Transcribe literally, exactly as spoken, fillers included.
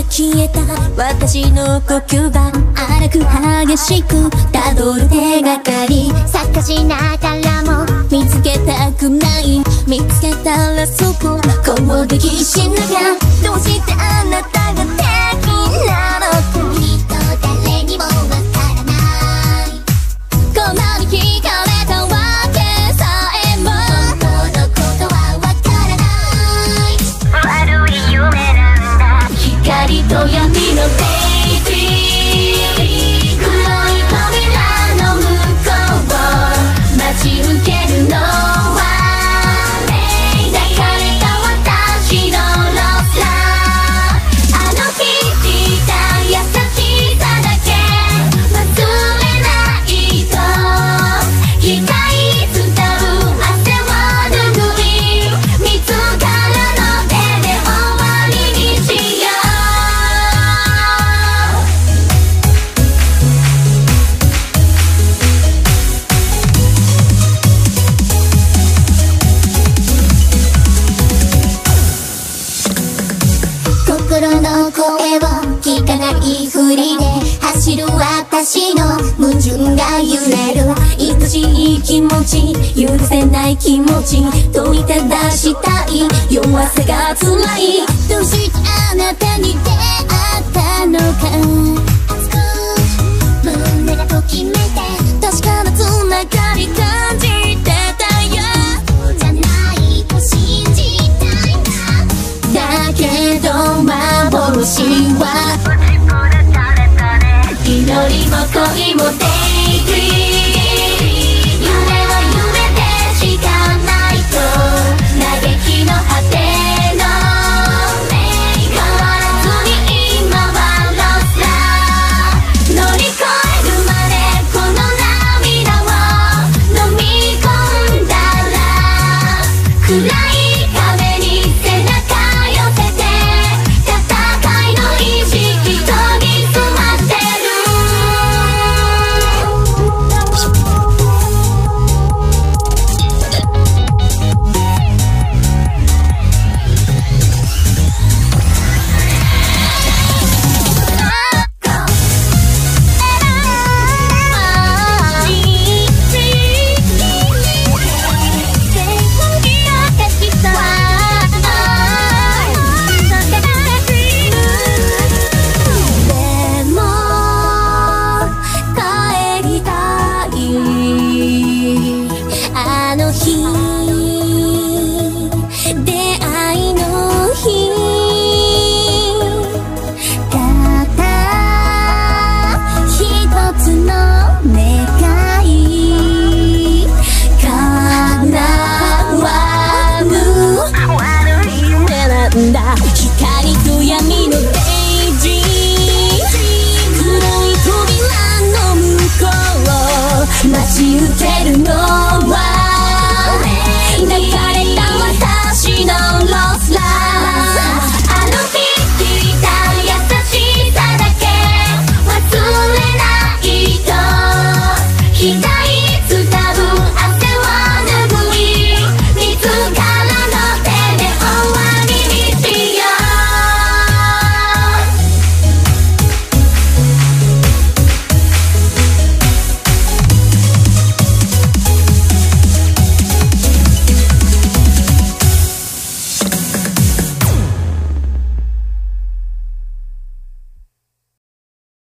消えた私の呼吸が荒く激しくたどる手がかり探しながらも見つけたくない見つけたらそこ攻撃しながらどうしてあなたが敵なのかきっと誰にもわからないこんなに惹かれたわけさえも本当のことはわからない悪い夢なんだ光と闇のデイジー黒い扉の向こう待ち受けるのは抱かれた私のロスラーあの日いた優しさだけ忘れないと光伝う汗を拭い自らの手で終わりにしよう心の声を聞かないふりで走る私の矛盾が揺れる愛しい気持ち許せない気持ち問いただしたい弱さが辛いどうしてあなたに出会ったのか熱く胸がときめいて確かなつながり感じてたよそうじゃないと信じたいんだだけど幻は祈りも恋も